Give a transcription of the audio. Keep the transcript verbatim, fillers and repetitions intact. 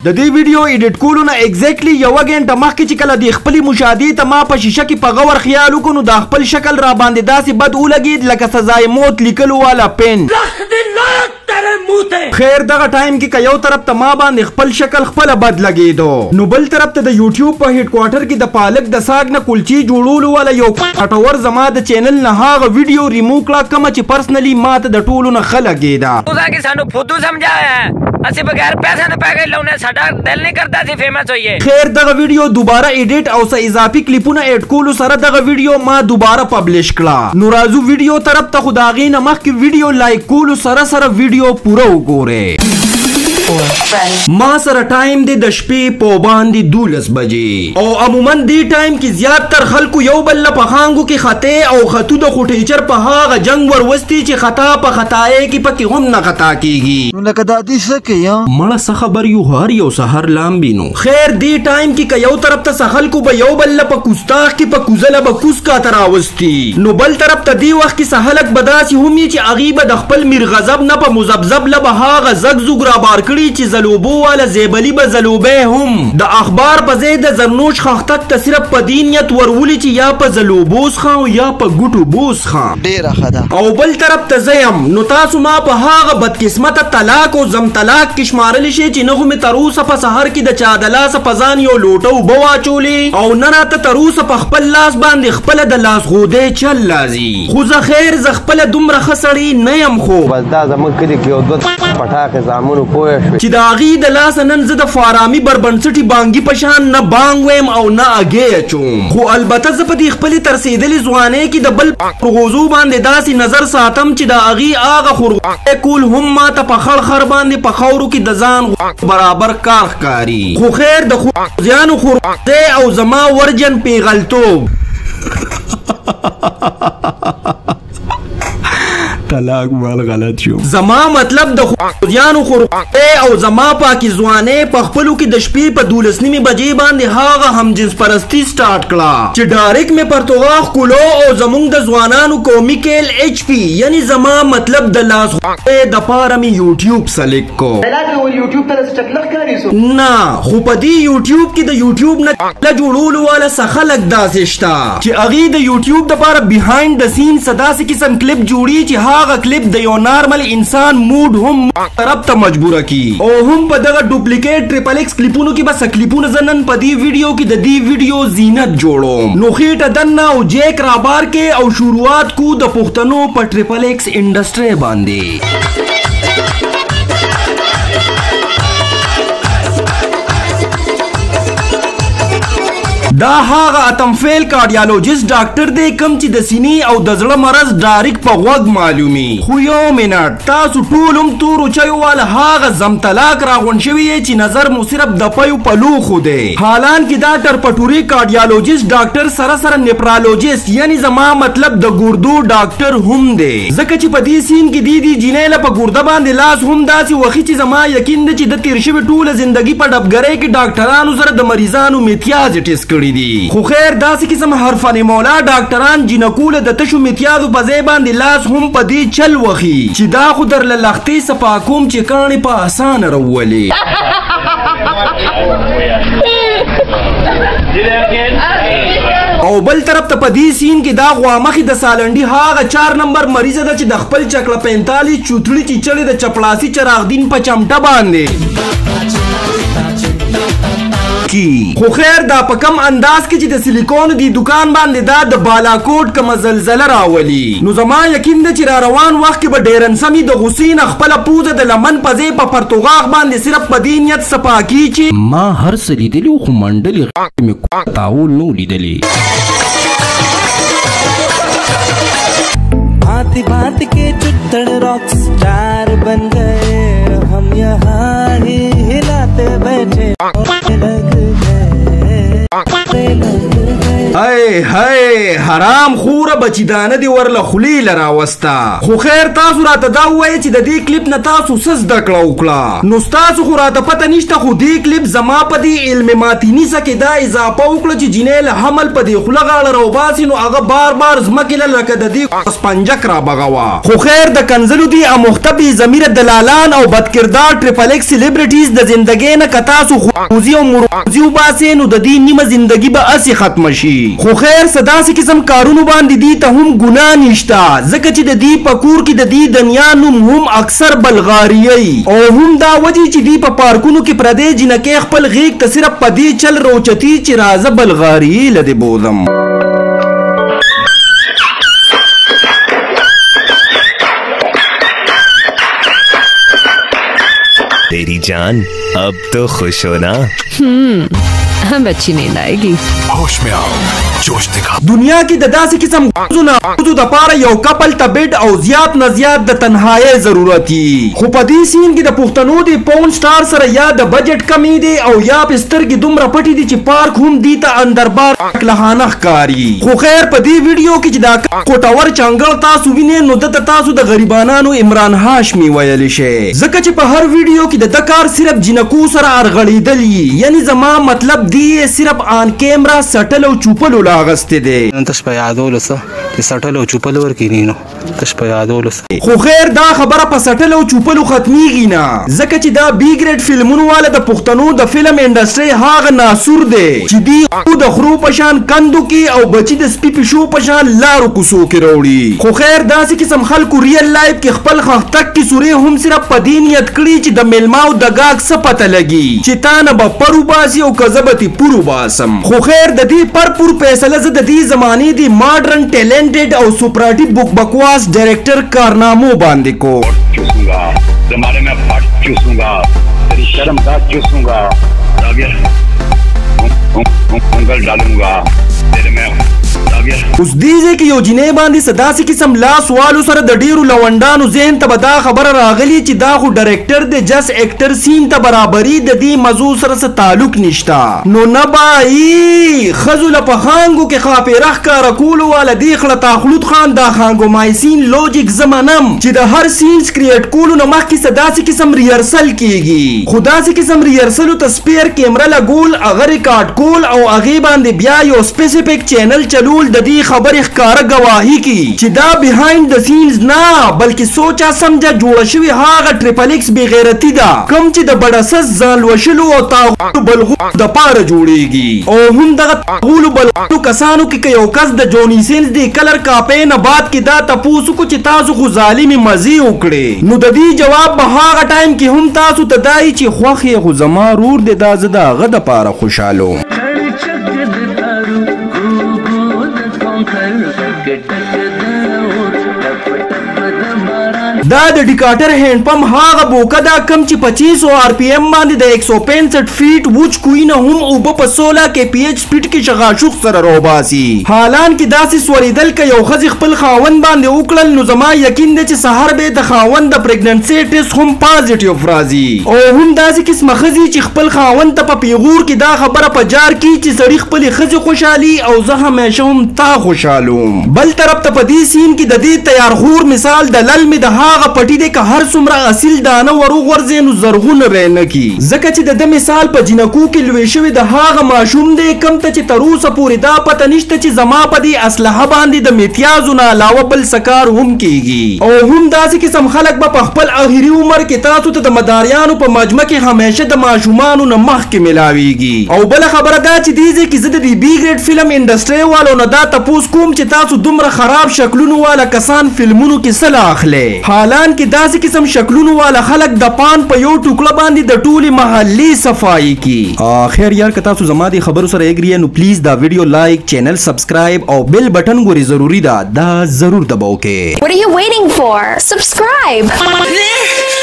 د دې ویډیو ایډیټ کولو نه ایگزیکټلی یو غنټه مخکې چې کله د خپل مشاهدې ته ما په شیشه کې په غور خیال وکړو نو د خپل شکل را باندې داسې بد ولګید لکه سزای موت لیکلو والا پین. خیر دغه ټایم کې که یو طرف ته ما باندې خپل شکل خپل بد لګیدو نو بل طرف ته د یوټیوب په هډ کوارټر کې د پالک د ساګ نه کلچی جوړولو والا یو اټور زما د چینل نه هغه ویډیو ریموو کړه کومه چې پرسنلی ما ته د ټولو نه ښه لګیده. تاسو سانو فوتو سمجھایا اسی بغیر پیسے نه پاګل لونه ساډا دل نه کرتا سی فیمس ہوئیے. خیر دغه ویډیو دوباره ایډیټ او څه اضافي کلیپونه ایډ کولو سره دغه ویډیو ما دوباره پبلش کړه. نو راځو ویډیو طرف ته خو د هغې نه مخکې ویډیو لایک کولو سره سره ویډیو پوره وګورئ. ما سره ټایم دی د شپې په باندې دولس بجې او عموما دې ټایم کې زیات تر خلکو یو بل له په خانګو کې خطې او خطو د خو ټیچر په هغه جنگ وروستي چې خطا په خطاې کې پکې هم نه خطا کیږي. نو لکه دا دې څه کوي مړه څه خبر یو هر یو سحر لامبي نو. خیر دې ټایم کې که یو طرف ته څه خلکو به یو بل له په کوستاخ کې په کوزله به کوز کاته راوستي نو بل طرف ته دې وخت کې څه هلک به داسې هم وي چې هغې به د خپل میر غضب نه په مذبذب له به هغه زګ زوګ رابار چې زلوبو والا زیبلی به زلوبه هم د اخبار په ځای د زرنوش خاختک ته صرف په دې نیت ورولي چې یا په زلوبوس خان یا په ګوټو بوس خان ډیره ښه ده. او بل طرف ته زه یم نو تاسو ما په هغه بدقسمته طلاق او زم طلاق کې شمارلی شئ چې نه خو مې تر اوسه په سهار کې د چا د لاسه په ځان یو لوټه اوبه واچولې او نه راته تر اوسه په خپل لاس باندې خپله د لاس غودې چل لازي. خو زه خیر زه خپله دومره ښه سړی نه یم خو بس دا زموږ کلي کې یو دوه پټاکې زامنو پوه شوې چې د هغې د لاسه نن زه د فارامي بربنسټي بانګي په شان نه بانګ ویم او نه اګې اچوم. خو البته زه په دې خپلې ترسېدلې ځوانۍ کې د بل پرغوزو باندې داسې نظر ساتم چې د هغې هغه خورغوی کول هم ما ته په خړ خر باندې په خاورو کې د ځان برابر کار ښکاري. خو خیر د خوزیانو خورغوی او زما ورجن پیغلتوب طلاق مال غلط شو. زما مطلب د خوزیانو خورغوی او زما پاکي ځوانۍ په خپلو کې د شپې په دولس نیمې بجې باندې هغه همجنس پرستي سټارټ کړه چې ډایرکټ مې پرتوغاښ کولو او زمونږ د ځوانانو قومي کیل ایچ پی یعنی زما مطلب د لاس خوی د پاره مې یوټیوب سلیکټ کو. نه خو په دې یوټیوب کې د یوټیوب نه له جوړولو والا څه خلک داسې شته چې هغې د یوټیوب دپاره بیهایند د سین څه داسې قسم کلیپ جوړي چې هغه کلیپ د یو نارمل انسان موډ هم طرف ته مجبوره کی او هم په دغه ډوپلیکیټ ټریپل ایکس کلیپونو کې بس کلیپونه زه نن په دې ویډیو کې د دې ویډیو زینت جوړوم. نو خېټه دننه او جیک رابار کې او شروعات کو د پښتنو په ټریپل ایکس انډسټري باندې. دا هغه اتم فیل کارډیالوجیست ډاکټر دی کوم چې د سینې او د زړه مرض ډایرکټ په غوږ معلومي. خو یو منټ تاسو ټول هم تورو چایو والا هغه زم طلاق راغونډ شوي چې نظر مو صرف د پیو په لوښو دی. حالانکې دا ټرپټوري کارډیالوجیست ډاکټر سره سره نیپرالوجیست یعنی زما مطلب د ګردو ډاکټر هم دی ځکه چې په دې سین کې دی دی جینۍ له په ګرده باندې لاس هم داسې وخي چې زما یقین دی چې د تیر شوي ټوله زندګي په ډبګرۍ کې ډاکټرانو سره د مریضانو میتیازې ټیسټ کړي دي. خو خیر داسې قسم حرفن مولا ډاکټران جینکوله د تشو میتیازو په ځای باندې لاس هم په دې چل وخي چې دا خو درله لختې صفا کوم چې کاڼې په اسانه راولې. او بل طرف ته په دې سین کې دا غوامخې د سالنډي هغه چار نمبر مریضه ده چې د خپل چکله پینتالیس چوتړي چیچلې د چپړاسي چراغدین په چمټه باندې خو خیر دا په کم انداز کې چې د سیلیکون دی دکان باندې دا د بالاکوټ کومه زلزله راولي نو زما یقین ده چې را روان وخت کې به ډیرن سمي د غصې نه خپله پوزه د لمن په ځای په پرتوغاښ باندې صرف په دې نیت صفا کي چې ما هر څه لیدلي خو منډلې غاښ مې تاول نو لیدلي. भांति भांति के चुट्टड़ रॉक स्टार बन गए हम यहाँ ही हिलाते बैठे लग गए हाय हाय حرام خوره بچیدانه دی ورله خلی لراوستا. خو خیر تاسو راته دا وایي چې د دې کلیپ نه تاسو څه زده کړه وکړه. نو ستاسو خو راته پته نشته، خو دې کلیپ زما په دې علم ماتینیسه کې دا اضافه وکړه چې جینۍ له حمل په دې خوله غاړه راوباسي نو هغه بار بار ځمکې له لکه د دې سپنجک را بغوه. خو خیر د کنزلو دي اموخته بې ضمیره دلالان او بدکردار ټریپل ایکس سلیبریټیز د زندګۍ نه که تاسو خوځي او مروځي وباسئ نو د دې نیمه زندګي به هسې ختمه شي. خو خیر څه داسې قسم کارونو باندې دي ته هم ګناه نشته، ځکه چې د دې په کور کې د دې دنیا نوم هم اکثر بلغاریي او هم دا وجې چې دې په پارکونو کې پردې جنکۍ خپل غیږ ته صرف په دې چل روچتي چې راځه بلغاریي له دې بوزم. तेरी जान अब तो खुश हो ना? हम अच्छी नींद आएगी. होश में आओ, जोश दिखा. دنیا کې د داسې قسم غوزو د پاره یو کپل ته بیډ او زیات نه زیات د تنهایی ضرورت وي. خو په دې سین کې د پښتنو د پون سٹار سره یا د بجټ کمی دی او یا پسترګې دومره پټې دي چې پارک هم دی ته اندربار لهانه ښکاري. خو خیر په دې ویډیو کې چې دا کوټور چنګل تاسو وینئ نو دته تاسو د غریبانانو عمران هاشمي ویلی شي، ځکه چې په هر ویډیو کې د د کار صرف جنکو سره ارغړېدل وي. یعنی زما مطلب دی صرف آن کیمرا سټل او چوپلو لاغسته دي. تاسو په یادولو څه چې سټل او چوپلو ورکینی نو تاسو په یادولو څه. خو خیر دا خبره په سټل او چوپلو ختمیږي نه، ځکه چې دا بی ګریډ فلمونو والا د پښتنو د فلم انډستری هاغه ناسور دی چې دی د خرو پشان کندو کې او بچی د سپی پښو پشان لارو کوسو کې وروړي. خو خیر داسې قسم خلکو ریل لایف کې خپل خښتک کې سورې هم صرف په دې نیت کړي چې د میلماو د گاګ څه پته لګي چې تا نه به پرو باسي او کذبتي پورو باسم. خو خیر د دې پر پور فیصله زه د دې زمانې دی ماډرن ټیلنټډ او سپراټي بک بکواس ډایریکټر کارنامو باندې کو. चूसूंगा जमाने में फट चूसूंगा तेरी शर्म का चूसूंगा उंगल डालूंगा तेरे में. اوس دیزه کې یو جنې باندې صداسې قسم لاس والو سره د ډیرو لونډانو ذهن ته به دا خبره راغلی چې دا خو ډایرکټر دی جس اکټر سین ته برابري د دې موضوع سره څه تعلق نشته. نو نه بایي ښځو له په خانګو کې خاپېره ښکاره کولو والا دی خړه تاخلود خان دا خانګومایسین لوجیک زه منم چې د هر سینس کریټ کولو نه مخکې صداسې قسم ریهرسل کیږي. خو داسې قسم ریهرسلو ته سپیر کیمره لګول هغه ریکارډ کول او هغې باندې بیا یو سپیسیفیک چینل چلول د دې خبرې ښکاره گواهی کی چې دا بیهایند د سینز نه بلکې سوچا سمجا جوړه شوی هغه ټریپل ایکس بی غیرتی ده کوم چې د بډسس ځان وشلو او تاغو بلغو د پاره جوړیږي. او هم دغه تاغولو بلغو کسانو کې یو کس د جونی سینز دی کلر کاپې نه بعد کې دا تپوسو کو چې تاسو خو ظالمي مزي وکړي نو د دې جواب به هغه ټایم کې هم تاسو ته دای چې خوخ یې خو زما رور دی دا زه د هغه د پاره خوشحالو. دا د ډیکاټر هند پم هاغه بوکه دا کم چې پچیس سو آر پی ایم باندې د یک سو پینسټ فیټ وچ کوی نه هم اوبه په سوله کې پی ایچ سپیډ کې شغاشوق سره روباسي. حالان کې داسې سوریدل که یو ښځې خپل خاوند باندې وکړل نو زما یقین دی چې سهار به د خاوند د پریګننسي ټیسټ هم پازیټیو راځي. او هم داسې قسمه ښځې چې خپل خاوند ته په پیغور کې دا خبره په جار کی چې سړي خپلې ښځې خوشحالي او زه همیشه هم تا خوشحالوم. بل طرف ته په دې سین کې د دې تیارخور مثال د لل مې د هغه پټی دی که هر څومره اصیل دانه ورو غورځي نو زرغون رینه کی ځکه چې د د مثال په جنکو کې لوی شوی د هغه ماشوم دی کم ته چې تر اوسه پورې دا پته نشته چې زما په دې اسلحه باندې د میتیازو نه علاوه بل سکار هم کیږي. او هم داسې قسم خلک به په خپل اخري عمر کې تاسو ته د مداریانو په مجمع کې همیشه د ماشومانو نه مخکې ملاویږي. او بل خبره دا چې دې ځای کې زه د دې بی ګریډ فلم انډسټري والو نه دا تپوس کوم چې تاسو دومره خراب شکلونو والا کسان فلمونو کې څه اخلي. حالان کې داسې قسم شکلونو والا خلک د پان په یو ټوکړه باندې د ټولي محلي صفائی کی. اخر یار که تاسو زما دې خبرو سره اګری نو پلیز دا ویډیو لایک چینل سبسکرایب او بیل بٹن ګوري ضروری ده دا ضرور دباو کې. What are you waiting for? Subscribe.